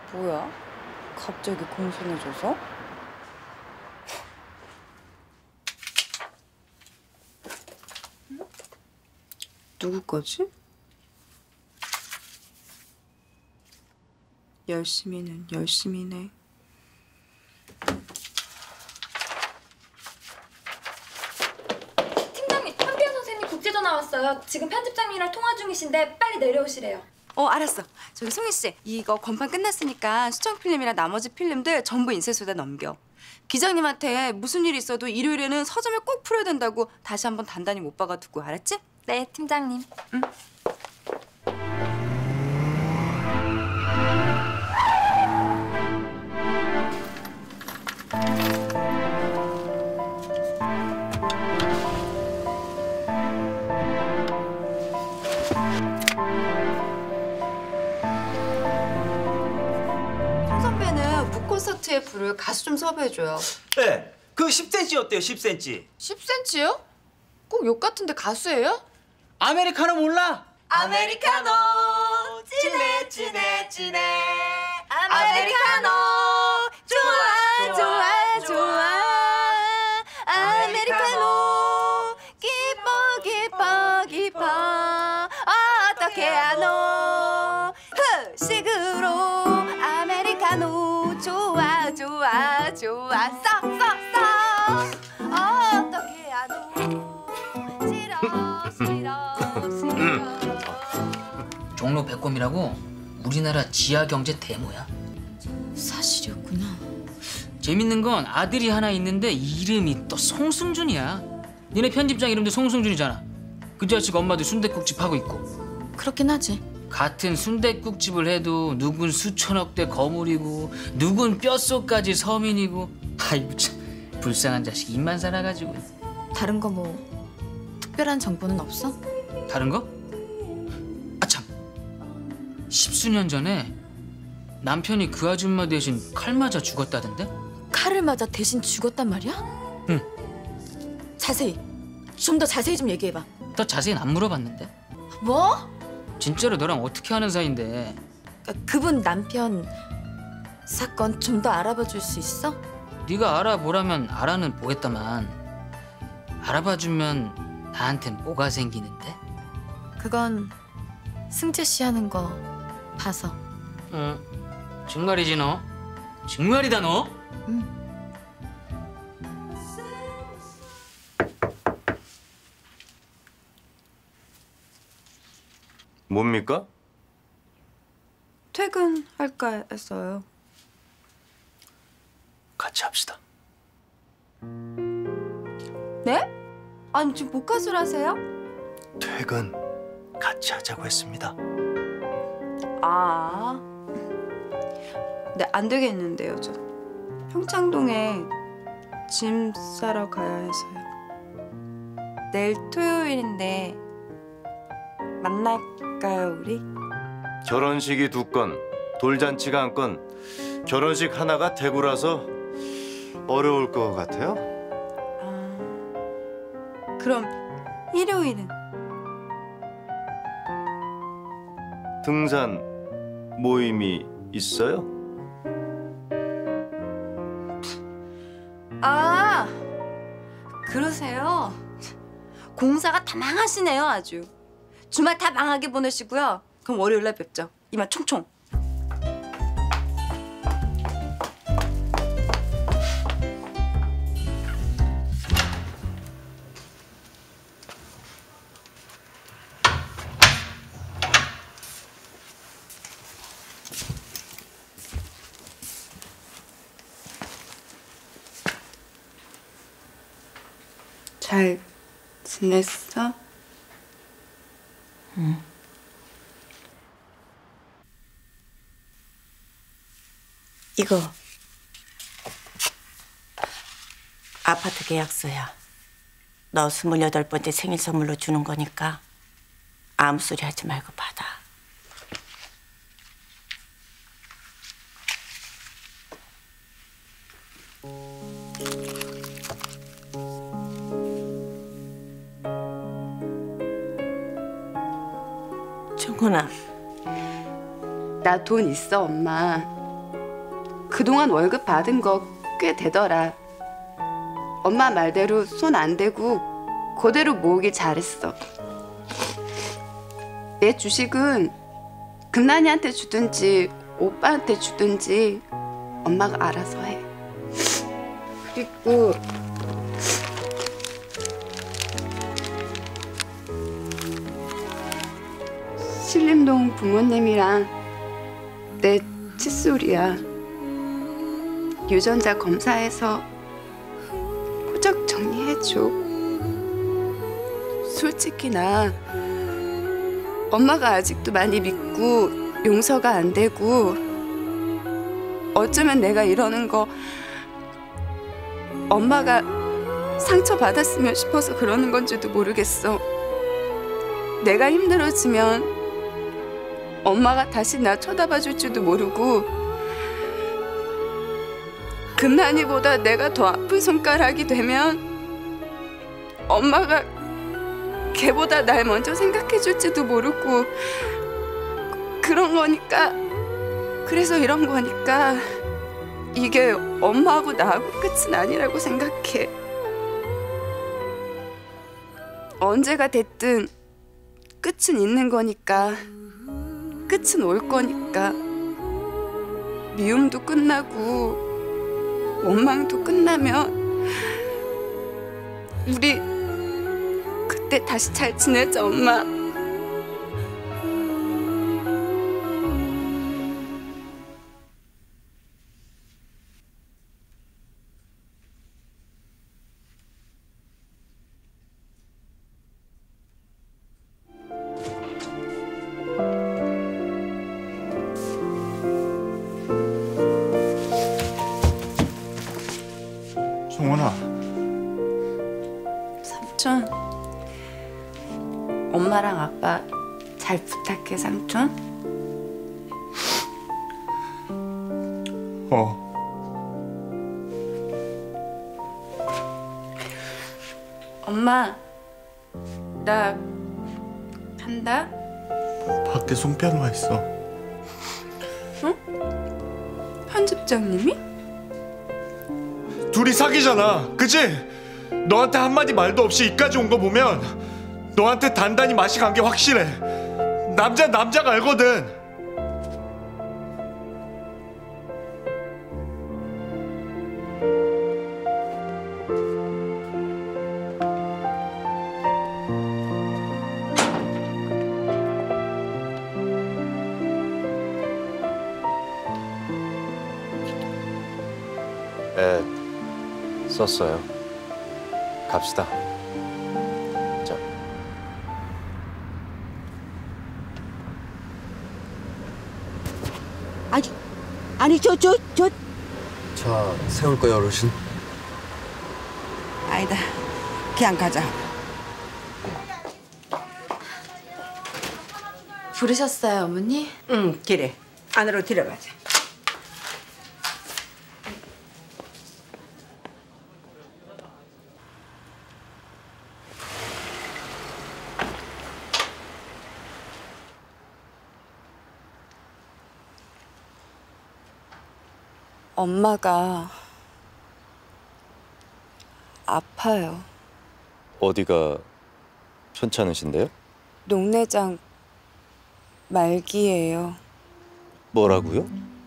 뭐야? 갑자기 공손해져서? 누구 거지? 열심히는 열심히네. 팀장님, 한비연 선생님 국제전화 왔어요. 지금 편집장님이랑 통화 중이신데 빨리 내려오시래요. 알았어. 저기 송희 씨, 이거 건판 끝났으니까 수정 필름이랑 나머지 필름들 전부 인쇄소에다 넘겨. 기장님한테 무슨 일이 있어도 일요일에는 서점을 꼭 풀어야 된다고 다시 한번 단단히 못 박아두고, 알았지? 네, 팀장님. 응. 송 선배는 북콘서트에 부를 가수 좀 섭외해줘요. 네, 그 10cm 어때요? 10cm. 10cm요? 꼭 욕 같은데 가수예요? 아메리카노 몰라? 아메리카노 진해 아메리카노 좋아 아메리카노 기뻐 어떻게 하노 후식으로 아메리카노 좋아 써 어떻게 하노 싫어 종로 백곰이라고 우리나라 지하 경제 대모야. 사실이었구나. 재밌는 건 아들이 하나 있는데 이름이 또 송승준이야. 니네 편집장 이름도 송승준이잖아. 그 자식 엄마도 순댓국집 하고 있고. 그렇긴 하지. 같은 순댓국집을 해도 누군 수천억대 거물이고 누군 뼛속까지 서민이고. 아이고 참 불쌍한 자식 입만 살아가지고. 다른 거 뭐 특별한 정보는 없어? 다른 거? 아참, 10수년 전에 남편이 그 아줌마 대신 칼 맞아 죽었다던데? 칼을 맞아 대신 죽었단 말이야? 응. 자세히, 좀 더 자세히 좀 얘기해봐. 더 자세히는 안 물어봤는데. 뭐? 진짜로 너랑 어떻게 아는 사이인데? 그분 남편 사건 좀 더 알아봐 줄 수 있어? 네가 알아보라면 알아는 보겠다만 알아봐주면 나한텐 뭐가 생기는데? 그건 승재 씨 하는 거 봐서. 응, 정말이지 너? 정말이다 너? 응. 뭡니까? 퇴근할까 했어요. 같이 합시다. 네? 아니 지금 복화술 하세요? 퇴근 같이 하자고 했습니다. 네, 안 되겠는데요, 저. 평창동에 짐 싸러 가야 해서요. 내일 토요일인데 만날까요, 우리? 결혼식이 2건, 돌잔치가 1건. 결혼식 하나가 대구라서 어려울 것 같아요. 그럼 일요일은? 등산 모임이 있어요? 그러세요? 공사가 다 망하시네요, 아주. 주말 다 망하게 보내시고요. 그럼 월요일날 뵙죠. 이만 총총. 잘 지냈어? 응. 이거 아파트 계약서야. 너 28번째 생일 선물로 주는 거니까 아무 소리 하지 말고 받아. 정훈아, 나 돈 있어, 엄마. 그동안 월급 받은 거 꽤 되더라. 엄마 말대로 손 안 대고 그대로 모으기 잘했어. 내 주식은 금난이한테 주든지 오빠한테 주든지 엄마가 알아서 해. 그리고 신림동 부모님이랑 내 칫솔이야. 유전자 검사해서 호적 정리해줘. 솔직히 나 엄마가 아직도 많이 믿고 용서가 안 되고 어쩌면 내가 이러는 거 엄마가 상처받았으면 싶어서 그러는 건지도 모르겠어. 내가 힘들어지면 엄마가 다시 나 쳐다봐 줄지도 모르고 금난이보다 내가 더 아픈 손가락이 되면 엄마가 걔보다 날 먼저 생각해 줄지도 모르고 그런 거니까 그래서 이런 거니까 이게 엄마하고 나하고 끝은 아니라고 생각해. 언제가 됐든 끝은 있는 거니까 끝은 올 거니까 미움도 끝나고 원망도 끝나면 우리 그때 다시 잘 지내자, 엄마. 종원아. 삼촌, 엄마랑 아빠 잘 부탁해, 삼촌. 엄마, 나 간다. 밖에 송편 와 있어. 편집장님이? 둘이 사귀잖아, 그치? 너한테 한마디 말도 없이 이까지 온 거 보면 너한테 단단히 맛이 간 게 확실해. 남자가 알거든. 애 썼어요. 갑시다. 자. 아니 저 차 세울 거예요, 어르신? 아니다. 그냥 가자. 부르셨어요, 어머니? 응, 그래. 안으로 들어가자. 엄마가 아파요. 어디가 편찮으신데요? 녹내장 말기예요. 뭐라고요?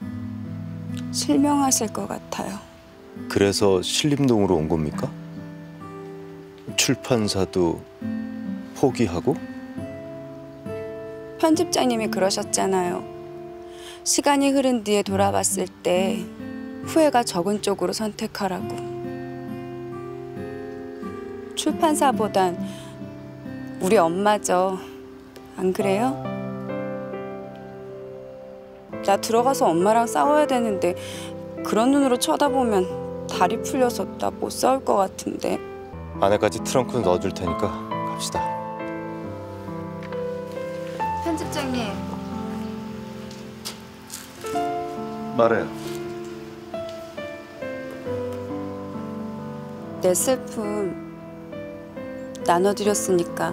실명하실 것 같아요. 그래서 신림동으로 온 겁니까? 출판사도 포기하고? 편집장님이 그러셨잖아요. 시간이 흐른 뒤에 돌아봤을 때 후회가 적은 쪽으로 선택하라고. 출판사보단 우리 엄마죠. 안 그래요? 나 들어가서 엄마랑 싸워야 되는데 그런 눈으로 쳐다보면 다리 풀려서 나 못 싸울 것 같은데. 안에까지 트렁크 넣어줄 테니까 갑시다. 편집장님, 말해요. 내 슬픔 나눠드렸으니까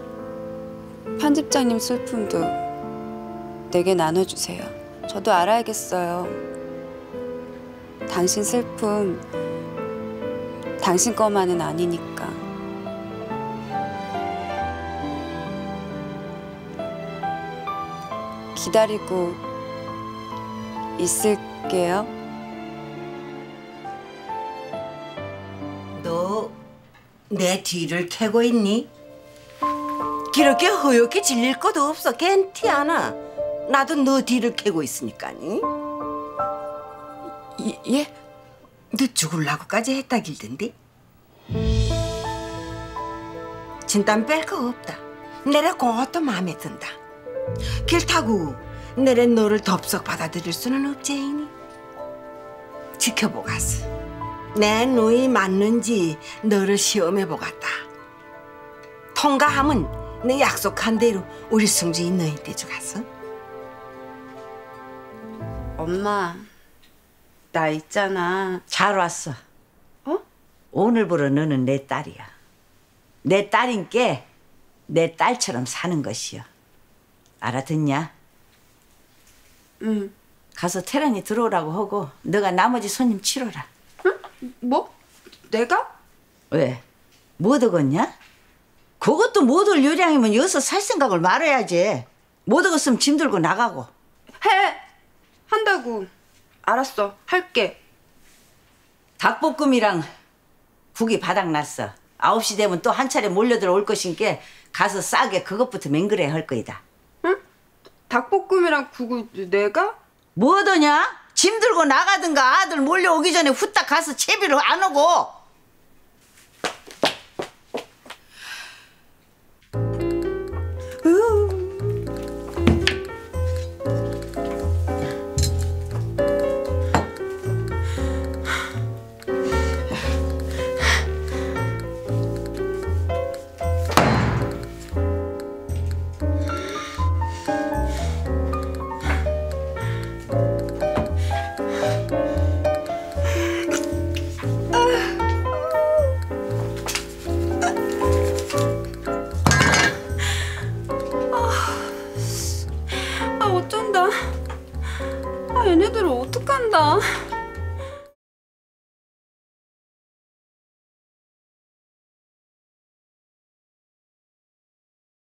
편집장님 슬픔도 내게 나눠주세요. 저도 알아야겠어요. 당신 슬픔 당신 거만은 아니니까. 기다리고 있을게요. 너 내 뒤를 캐고 있니? 그렇게 허옇게 질릴 것도 없어. 괜찮아. 나도 너 뒤를 캐고 있으니까니. 예? 너 죽을라고까지 했다길던데? 진땀 뺄 거 없다. 내래 그것도 마음에 든다. 그렇다고 내래 너를 덥석 받아들일 수는 없제이니. 지켜보겠어. 내 누이 맞는지 너를 시험해보겠다. 통과하면 내 약속한 대로 우리 승준이 너한테 주겠어. 엄마, 나 있잖아. 잘 왔어. 오늘부로 너는 내 딸이야. 내 딸인께 내 딸처럼 사는 것이여. 알아듣냐? 응. 가서 태란이 들어오라고 하고 너가 나머지 손님 치러라. 뭐? 내가? 왜? 못 얻었냐? 그것도 못 올 요량이면 여기서 살 생각을 말아야지. 못 얻었으면 짐 들고 나가고. 해! 한다고. 알았어. 할게. 닭볶음이랑 국이 바닥났어. 9시 되면 또 한 차례 몰려들어 올 것인께 가서 싸게 그것부터 맹그레 할 거이다. 응? 닭볶음이랑 국을 내가? 뭐 하더냐? 짐 들고 나가든가 아들 몰려오기 전에 후딱 가서 채비를 안 오고. 어쩐다. 얘네들은 어떡한다.